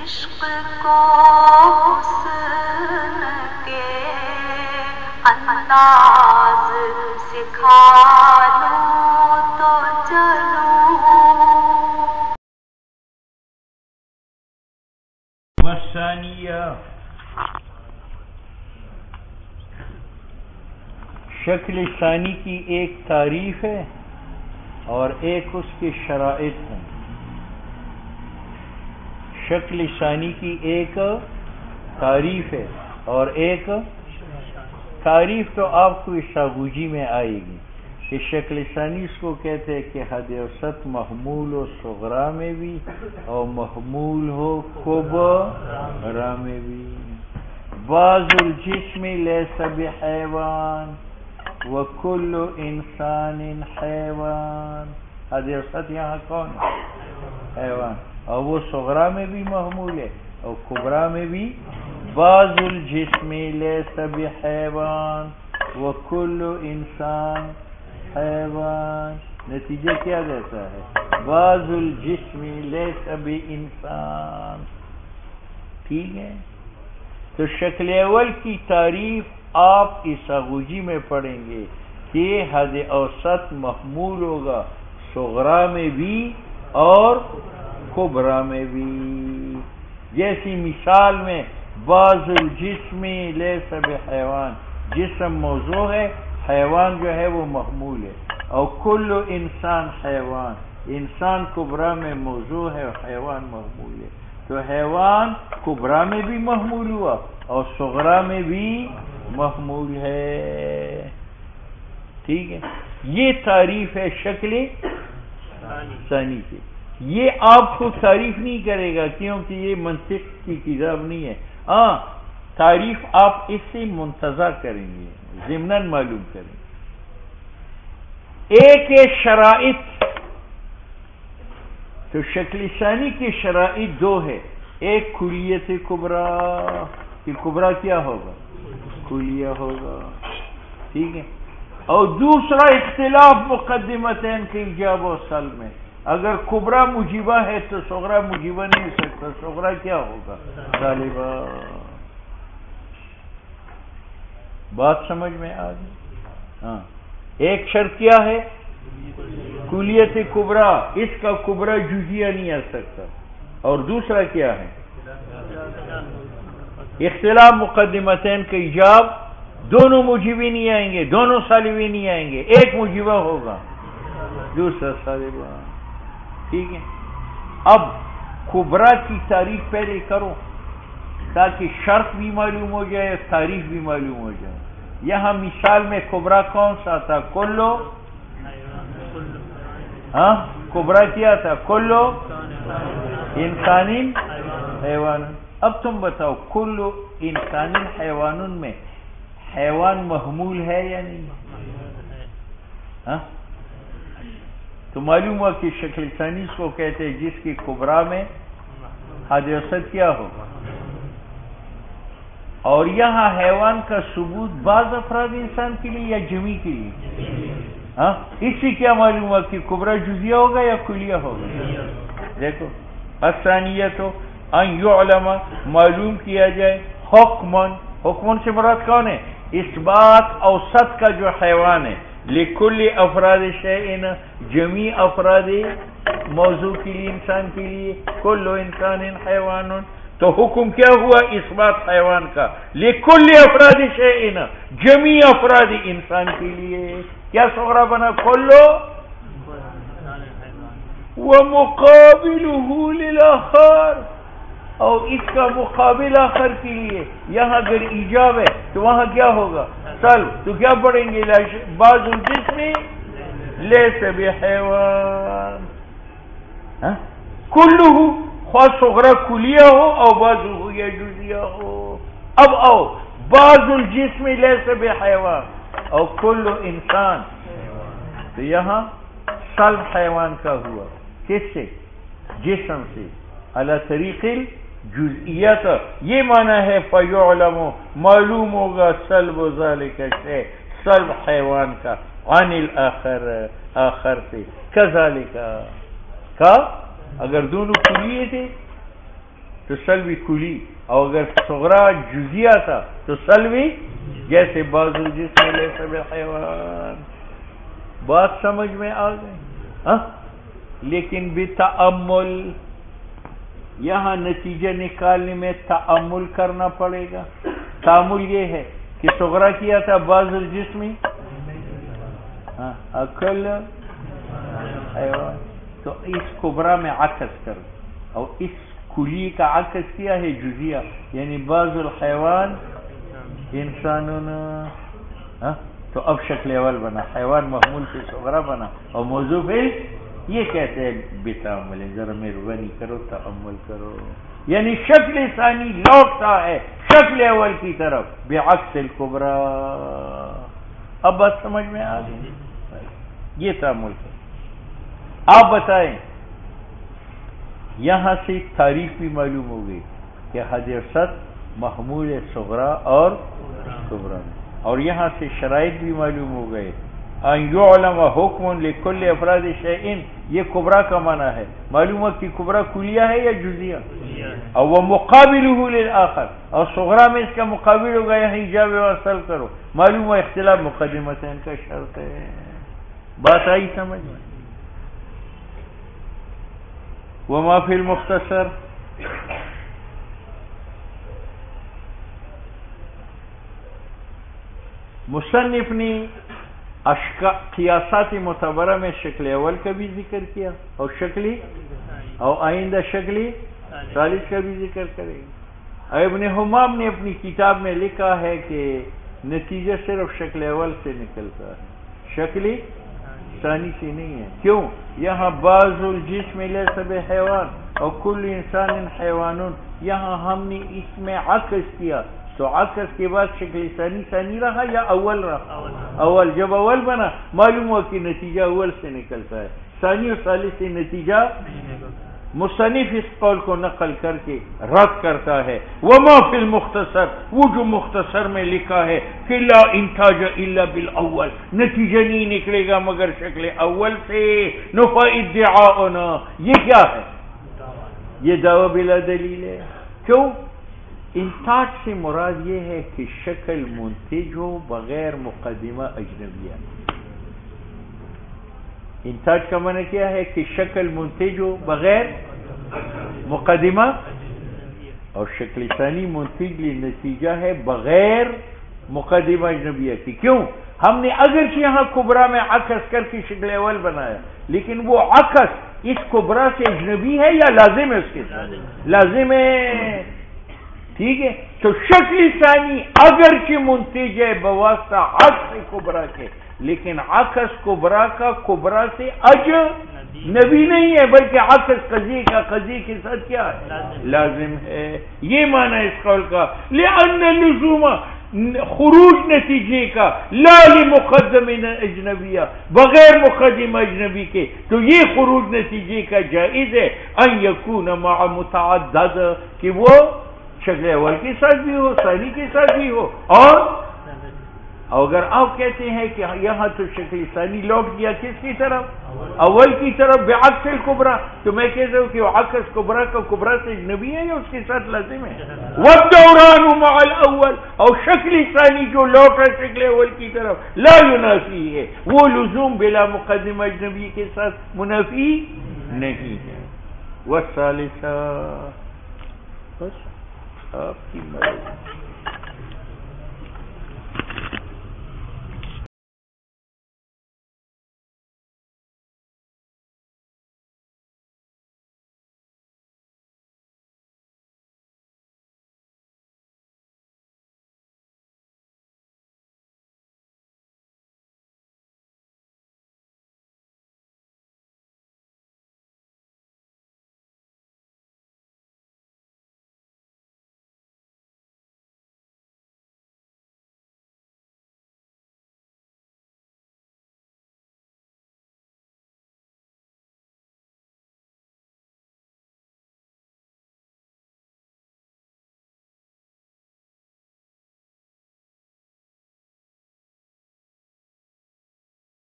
عشق کو حسن کے انداز سکھا لوں تو چلوں. والثانیہ شکل ثانی کی ایک تعریف ہے اور ایک اس کی شرائط ہیں. شکل ثانی کی ایک تعریف ہے اور ایک تعریف تو آپ کو ساغوجی میں آئے گی کہ شکل ثانی اس کو کہتے ہیں کہ حد اوسط محمول ہو صغرا میں بھی اور محمول ہو کبرا میں بھی. بعض الجسم لیس بحیوان وکل انسان حیوان. حد اوسط یہاں کون ہے؟ حیوان. اور وہ صغرا میں بھی محمول ہے اور کبرا میں بھی. بعض الجسم لیس بحیوان وکل انسان حیوان. نتیجہ کیا دیتا ہے؟ بعض الجسم لیس بانسان. ٹھیک ہے. تو شکل اول کی تعریف آپ ساغوجی میں پڑھیں گے کہ حد اوسط محمول ہوگا صغرا میں بھی اور کبرا میں بھی. جیسی مثال میں بعض الجسم لیس بحیوان، جسم موضوع ہے، حیوان جو ہے وہ محمول ہے. اور کل انسان حیوان، انسان کبرا میں موضوع ہے اور حیوان محمول ہے. تو حیوان کبرا میں بھی محمول ہوا اور صغرا میں بھی محمول ہے. ٹھیک ہے. یہ تعریف ہے شکل ثانی کی. یہ آپ کو تعریف نہیں کرے گا کیونکہ یہ منطق کی کتاب نہیں ہے. ہاں تعریف آپ اس سے منتزع کریں گے، ضمناً معلوم کریں گے. ایک ہے شرائط. تو شکل ثانی کی شرائط دو ہے. ایک کلیت کبرا، کہ کبرا کیا ہوگا؟ کلیہ ہوگا. ٹھیک ہے. اور دوسرا اختلاف مقدمتین کے ایجاب و سلب میں. اگر کبرا مجیبہ ہے تو صغرا مجیبہ نہیں ہو سکتا. صغرا کیا ہوگا؟ غالبہ. بات سمجھ میں آ گئی؟ ہاں. ایک شرط کیا ہے؟ کلیت کبرا، اس کا کبرا جزیہ نہیں آ سکتا. اور دوسرا کیا ہے؟ اختلاف مقدمتین کا ایجاب. دونوں مجیبی نہیں آئیں گے، دونوں سالبی نہیں آئیں گے. ایک مجیبہ ہوگا، دوسرا سالبہ. ٹھیک ہے. اب کبرا کی تعریف پہلے کرو تاکہ شرط بھی معلوم ہو جائے، تعریف بھی معلوم ہو جائے. یہاں مثال میں کبرا کون سا تھا؟ کلو. ہاں کبرا کیا تھا؟ کلو انسانی حیوان. اب تم بتاؤ کلو انسانی حیوان میں حیوان محمول ہے یا نہیں؟ ہاں تو معلوم ہوا کہ شکل ثانی کو کہتے ہیں جس کی کبرا میں حد اوسط کیا ہوگا. اور یہاں حیوان کا ثبوت بعض افراد انسان کے لیے یا جمی کے لیے؟ ہاں اس سے کیا معلوم ہوا کہ کبرا جزیہ ہوگا یا کلیہ ہوگا؟ دیکھو الثانیہ تو ان یعلم معلوم کیا جائے حکمن. حکمن سے مراد کون ہے؟ اس بات اوسط کا جو حیوان ہے. لکل افراد شیئن جمی افراد موضوع کے لیے، انسان کے لیے. کل انسان حیوان. تو حکم کیا ہوا اس بات حیوان کا؟ لکل افراد شیئن جمی افراد انسان کے لیے. کیا صغرا بنا؟ کلو. ومقابلہ للآخر، اور اس کا مقابل آخر کے لیے. یہاں اگر ایجاب ہے تو وہاں کیا ہوگا؟ سلب. تو کیا پڑھیں گے؟ بعض الجسم لیس بحیوان. کلہ خواہ صغرا کلیہ ہو اور بعض ہو یا جزیہ ہو. اب آؤ بعض الجسم لیس بحیوان اور کل انسان. تو یہاں سلب حیوان کا ہوا. کس سے؟ جسم سے. علی طریق جزئیت. یہ معنی ہے فیعلم معلوم ہوگا سلب ذالک شیء، سلب حیوان کا عن الاخر آخر سے. کذالک کا اگر دونوں کلیے تھے تو سلوی کلی، اور اگر صغرا جزیہ تھا تو سلوی جیسے بازو جسم لیس بالحیوان. بات سمجھ میں آ گئی؟ لیکن بتأمل، یہاں نتیجہ نکالنے میں تأمل کرنا پڑے گا. تأمل یہ ہے کہ صغرا کیا تھا بعض الجسمی اکل حیوان، تو اس کبرا میں عکس کر، اور اس کلی کا عکس کیا ہے جزیہ، یعنی بعض الحیوان انسانون. تو اب شکل اول بنا، حیوان محمول سے صغرا بنا، اور موضوع پہ یہ کہتے ہیں بتأمل. ذرا مہربانی کرو تأمل کرو، یعنی شکل ثانی لوٹتا ہے شکل اول کی طرف بعکس الکبرا. اب بات سمجھ میں آ گئی؟ یہ تأمل کرو. آپ بتائیں، یہاں سے تعریف بھی معلوم ہو گئی کہ حدیثت محمول صغرا اور کبرا میں، اور یہاں سے شرائط بھی معلوم ہو گئے. ان یعلم حکم لکل افراد شیئن، یہ کبرا کا معنی ہے. معلوم ہوا کہ کبرا کلیہ ہے یا جزیہ، اور وہ مقابلہ للآخر، اور صغرا میں اس کا مقابل ہوگا. یہاں ایجاب وصل کرو، معلوم ہوا اختلاف مقدمتین کا شرط ہے. بات آئی سمجھ میں؟ وما فی المختصر، مصنف نے قیاسات معتبرہ میں شکل اول کا بھی ذکر کیا، اور شکلی اور آئندہ شکلی ثالث کا بھی ذکر کرے گا. ابن حمام نے اپنی کتاب میں لکھا ہے کہ نتیجہ صرف شکل اول سے نکلتا ہے، شکلی ثانی سے نہیں ہے. کیوں؟ یہاں بعض الجسم لیس بحیوان اور کل انسان حیوانون، یہاں ہم نے اس میں عکس کیا، تو عکس کے بعد شکل ثانی رہا یا اول رہا؟ اول. جب اول بنا معلوم ہوا کہ نتیجہ اول سے نکلتا ہے، ثانی اور ثالث سے نتیجہ. مصنف اس قول کو نقل کر کے رد کرتا ہے. وما فی المختصر، وہ جو مختصر میں لکھا ہے کہ لا انتاج الا بالاول، نتیجہ نہیں نکلے گا مگر شکل اول سے. نفع ادعاؤنا، یہ کیا ہے؟ یہ دعوی بلا دلیل ہے. کیوں؟ انتاج سے مراد یہ ہے کہ شکل منتج ہو بغیر مقدمہ اجنبیہ. انتاج کا معنی کیا ہے؟ کہ شکل منتج ہو بغیر مقدمہ، اور شکل ثانی منتج لی نتیجہ ہے بغیر مقدمہ اجنبیہ کی. کیوں؟ ہم نے اگرچہ یہاں کبرا میں عکس کر کے شکل اول بنایا، لیکن وہ عکس اس کبرا سے اجنبی ہے یا لازم ہے؟ اس کے ساتھ لازم ہے. ٹھیک ہے، تو شکل ثانی اگرچہ منتج ہے بواسطہ عکس کبرا کے، لیکن عکس کبرا کا کبرا سے اجنبی نہیں ہے، بلکہ عکس قضیے کا قضیے کے ساتھ کیا ہے؟ لازم ہے. یہ معنی اس قول کا. لأن اللزوم، خروج نتیجے کا، لا لمقدم اجنبیہ، بغیر مقدمہ اجنبی کے، تو یہ خروج نتیجے کا جائز ہے. ان یکون مع متعدد، کہ وہ شکل اول کے ساتھ بھی ہو، ثانی کے ساتھ بھی ہو. اور اگر آپ کہتے ہیں کہ یہاں تو شکل ثانی لوٹ گیا کس کی طرف؟ اول کی طرف بعکس الکبرا، تو میں کہتا ہوں کہ وہ عکس کبرا کا کبرا سے اجنبی ہے یا اس کے ساتھ لازم ہے؟ والدوران مع الاول، اور شکل ثانی جو لوٹ ہے شکل اول کی طرف لا ینافی ہے، وہ لزوم بلا مقدمہ اجنبی کے ساتھ منافی نہیں ہے. والثالثہ، بس آپ کی مرضی.